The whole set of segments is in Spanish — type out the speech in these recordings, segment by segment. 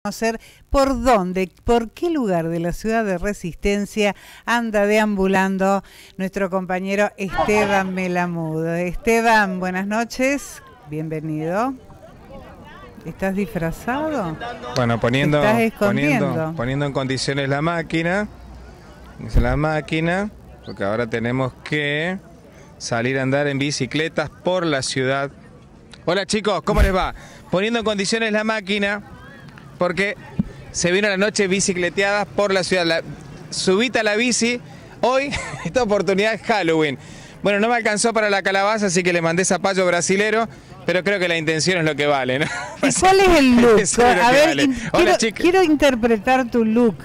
conocer por dónde, por qué lugar de la ciudad de Resistencia anda deambulando nuestro compañero Esteban Melamudo. Esteban, buenas noches, bienvenido. ¿Estás disfrazado? Bueno, poniendo en condiciones la máquina, porque ahora tenemos que salir a andar en bicicletas por la ciudad. Hola chicos, ¿cómo les va? Poniendo en condiciones la máquina, porque se vino la noche bicicleteadas por la ciudad. Subite a la bici, hoy esta oportunidad es Halloween. Bueno, no me alcanzó para la calabaza, así que le mandé zapallo brasilero, pero creo que la intención es lo que vale, ¿no? ¿Y cuál es el look? A ver, vale. Hola, quiero interpretar tu look.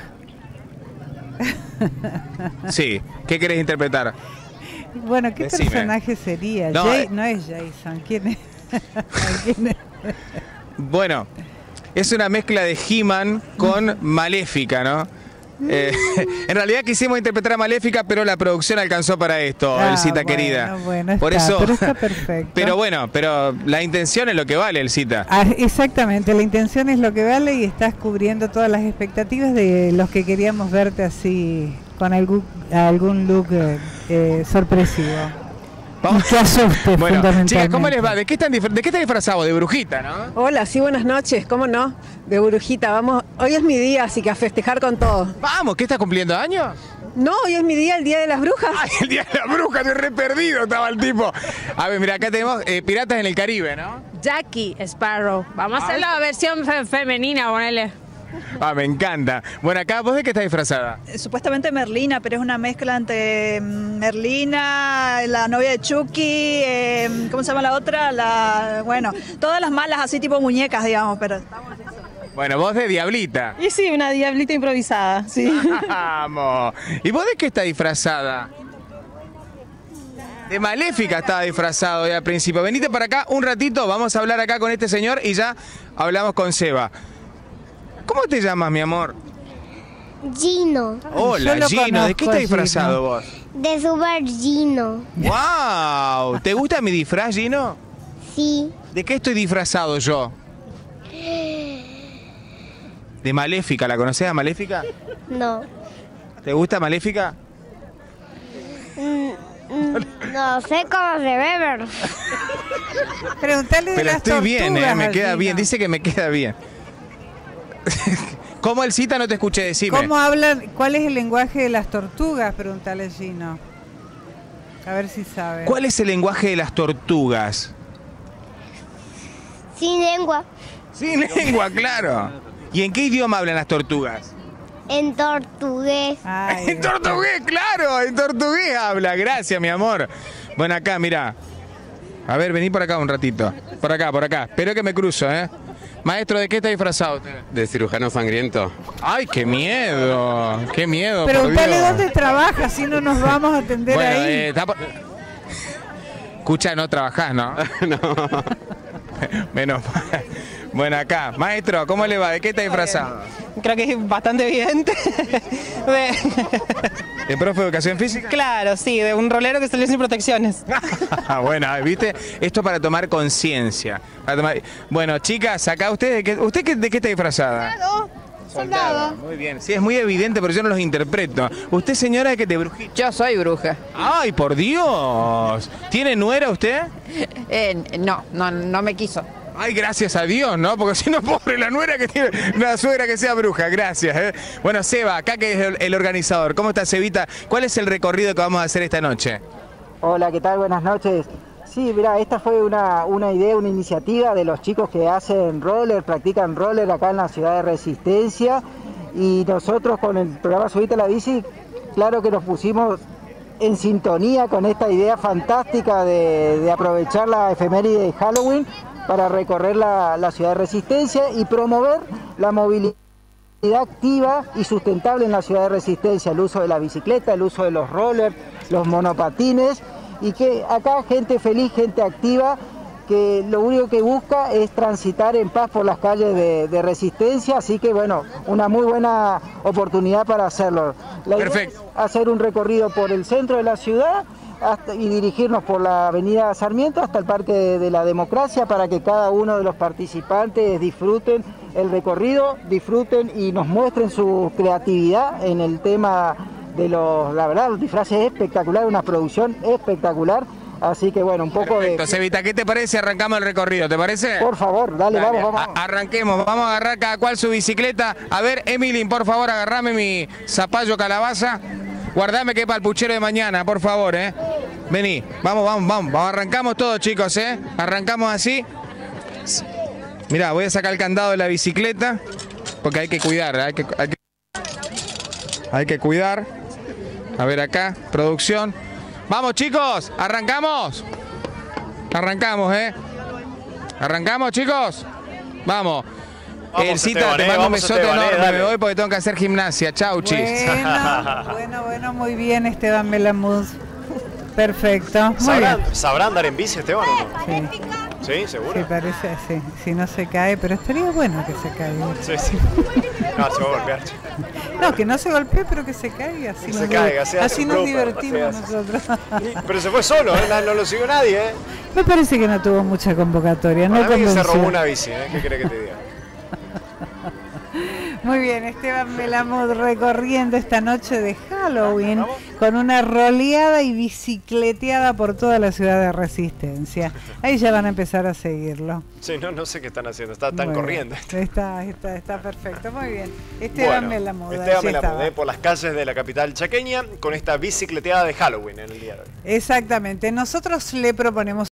Sí, ¿qué querés interpretar? Bueno, ¿qué Decime. Personaje sería? No, No es Jason, ¿quién es? ¿Quién es? Bueno, es una mezcla de He-Man con Maléfica, ¿no? En realidad quisimos interpretar a Maléfica, pero la producción alcanzó para esto, Elcita querida. Bueno, por está, eso, pero está perfecto. Pero bueno, la intención es lo que vale, Elcita. Exactamente, la intención es lo que vale y estás cubriendo todas las expectativas de los que queríamos verte así, con algún look sorpresivo. Vamos. Y que asuste, bueno, fundamentalmente. chicas, ¿cómo les va? ¿De qué están disfrazados? De brujita, ¿no? Hola, sí, buenas noches, ¿cómo no? De brujita, vamos, hoy es mi día, así que a festejar con todo. Vamos, ¿qué estás cumpliendo años? No, hoy es mi día, el Día de las Brujas. ¡Ay, el día de la bruja! ¡Estoy re perdido! Estaba el tipo. A ver, mira, acá tenemos Piratas en el Caribe, ¿no? Jackie Sparrow. Vamos a hacer la versión femenina, ponele. Ah, me encanta. Bueno, acá, ¿vos de qué estás disfrazada? Supuestamente Merlina, pero es una mezcla entre Merlina, la novia de Chucky, ¿cómo se llama la otra? Bueno, todas las malas así tipo muñecas, digamos, pero... Bueno, vos de Diablita. Y sí, una diablita improvisada, sí. ¡Vamos! ¿Y vos de qué estás disfrazada? De Maléfica estaba disfrazado hoy al principio. Venite para acá un ratito, vamos a hablar acá con este señor y ya hablamos con Seba. ¿Cómo te llamas, mi amor? Gino. Hola, Gino. ¿De qué estás disfrazado vos? De Super Gino. ¡Wow! ¿Te gusta mi disfraz, Gino? Sí. ¿De qué estoy disfrazado yo? De Maléfica. ¿La conocés a Maléfica? No. ¿Te gusta Maléfica? No sé cómo se ve, pero... Preguntale de Pero las estoy bien, me queda Gino. bien. Dice que me queda bien. ¿Cómo, Elcita? No te escuché, decime. ¿Cómo hablan? ¿Cuál es el lenguaje de las tortugas? Preguntale, Gino. A ver si sabe. ¿Cuál es el lenguaje de las tortugas? Sin lengua. Sin lengua, claro. ¿Y en qué idioma hablan las tortugas? En portugués. Ay, En portugués, claro, en portugués habla. Gracias, mi amor. Bueno, acá, mira. A ver, vení por acá un ratito. Por acá. Espero que me cruzo, ¿eh? Maestro, ¿de qué está disfrazado usted? De cirujano sangriento. ¡Ay, qué miedo! ¡Qué miedo! Preguntale por Dios. dónde trabaja, si no nos vamos a atender Bueno, ahí. Escucha, no trabajás, ¿no? No. Menos mal. Bueno, acá. Maestro, ¿cómo le va? ¿De qué está disfrazado? Creo que es bastante evidente. ¿De profe de educación física? Claro, sí, de un rolero que salió sin protecciones. Bueno, ¿viste? Esto para tomar conciencia. Bueno, chicas, acá ¿usted de qué está disfrazada? Soldado. Muy bien. Sí, es muy evidente, pero yo no los interpreto. ¿Usted, señora, de qué te brujita? Yo soy bruja. ¡Ay, por Dios! ¿Tiene nuera usted? No me quiso. Ay, gracias a Dios, ¿no? Porque si no, pobre la nuera que tiene una suegra que sea bruja. Gracias, ¿eh? Bueno, Seba, acá que es el organizador. ¿Cómo está, Sebita? ¿Cuál es el recorrido que vamos a hacer esta noche? Hola, ¿qué tal? Buenas noches. Sí, mira, esta fue una idea, una iniciativa de los chicos que hacen roller, practican roller acá en la ciudad de Resistencia. Y nosotros con el programa Subite a la Bici, claro que nos pusimos en sintonía con esta idea fantástica de aprovechar la efeméride de Halloween para recorrer la ciudad de Resistencia y promover la movilidad activa y sustentable en la ciudad de Resistencia, el uso de la bicicleta, el uso de los rollers, los monopatines, y que acá gente feliz, gente activa, que lo único que busca es transitar en paz por las calles de Resistencia, así que bueno, una muy buena oportunidad para hacerlo. La idea es hacer un recorrido por el centro de la ciudad y dirigirnos por la avenida Sarmiento hasta el Parque de la Democracia para que cada uno de los participantes disfruten el recorrido, disfruten y nos muestren su creatividad en el tema de la verdad, los disfraces espectaculares, una producción espectacular. Así que bueno, un poco Perfecto. de... Cevita, ¿qué te parece? Arrancamos el recorrido, ¿te parece? Por favor, dale. Vamos. Arranquemos, vamos a agarrar cada cual su bicicleta. A ver, Emilín, por favor, agarrame mi zapallo calabaza. Guardame que es para el puchero de mañana, por favor, Vení, vamos. Arrancamos todo, chicos, Arrancamos así. Mirá, voy a sacar el candado de la bicicleta, porque hay que cuidar, hay que cuidar. A ver acá, producción. Vamos, chicos, arrancamos. Arrancamos, chicos. Vamos. Elcita, te mando un besote enorme, me voy porque tengo que hacer gimnasia. Chau, chis. Bueno, muy bien, Esteban Melamud. Perfecto. ¿Sabrá andar en bici, Esteban, o no? Sí. ¿Sí? ¿Seguro? Sí, parece, sí. Si no se cae, pero estaría bueno que se caiga. Sí. No, se va a golpear. No, que no se golpee, pero que se caiga. Así nos divertimos nosotros. Pero se fue solo, no lo siguió nadie, Me parece que no tuvo mucha convocatoria. Para mí que se robó una bici, ¿qué crees que te diga? Muy bien, Esteban Melamud recorriendo esta noche de Halloween con una roleada y bicicleteada por toda la ciudad de Resistencia. Ahí ya van a empezar a seguirlo. Sí, no sé qué están haciendo, están corriendo. Está perfecto, muy bien. Esteban Melamud. Esteban Melamud, por las calles de la capital chaqueña con esta bicicleteada de Halloween en el día de hoy. Exactamente, nosotros le proponemos